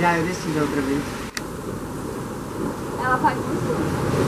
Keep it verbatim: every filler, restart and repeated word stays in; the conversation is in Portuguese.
Ah, eu desci da outra vez. Ela faz isso.